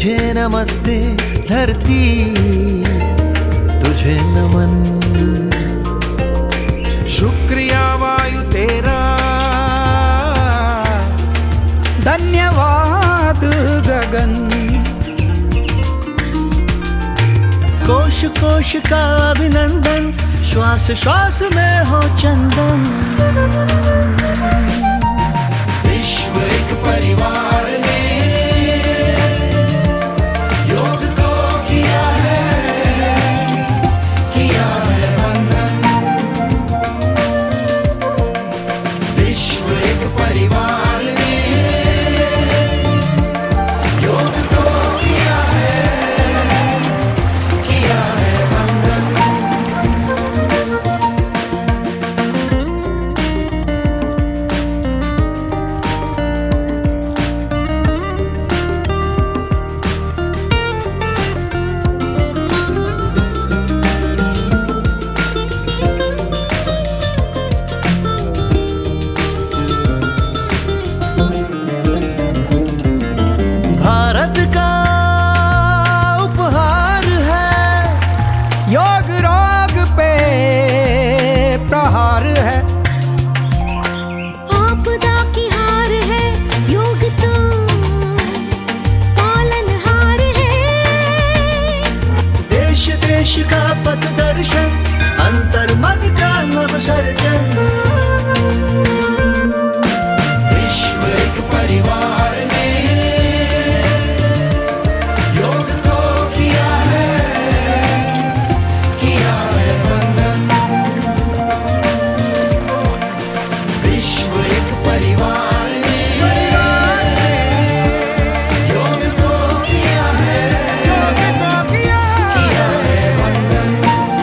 तुझे नमस्ते धरती, तुझे नमन। शुक्रिया वायु तेरा, धन्यवाद गगन। कोश कोश का अभिनंदन, श्वास श्वास में हो चंदन। विश्व एक परिवार ने योग को किया है वंदन। विश्व एक परिवार ने योग को किया है वंदन। भारत का उपहार है योग, रोग पे प्रहार है। आपदा की हार है योग, तो पालनहार है। देश देश का पथ दर्शन, अंतर मन का नव सर्जन। विश्व एक परिवार ने योग को किया है वंदन। विश्व एक परिवार ने योग को किया है वंदन।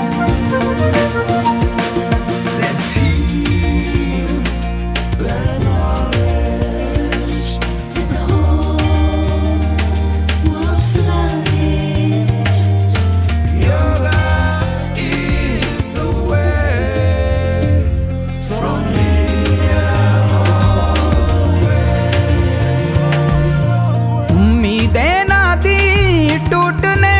Let's heal the forest, the whole will flourish. Yoga is the way from here उम्मीदें ना दी टूटने,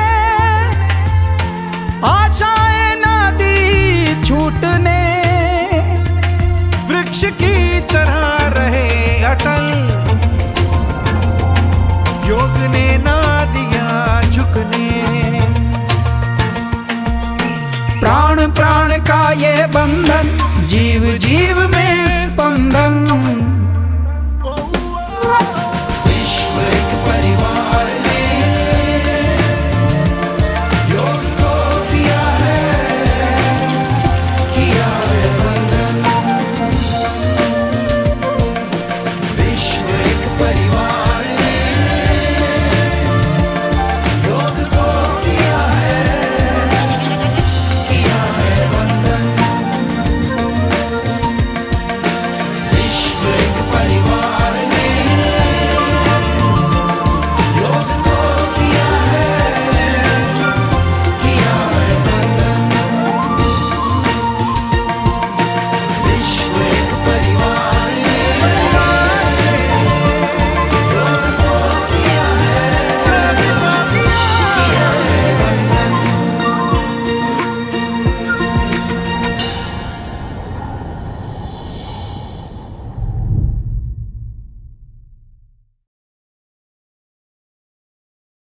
आशाएं ना दी छूटने। वृक्ष की तरह रहे अटल, योग ने ना दिया झुकने। प्राण प्राण का ये बंधन, जीव जीव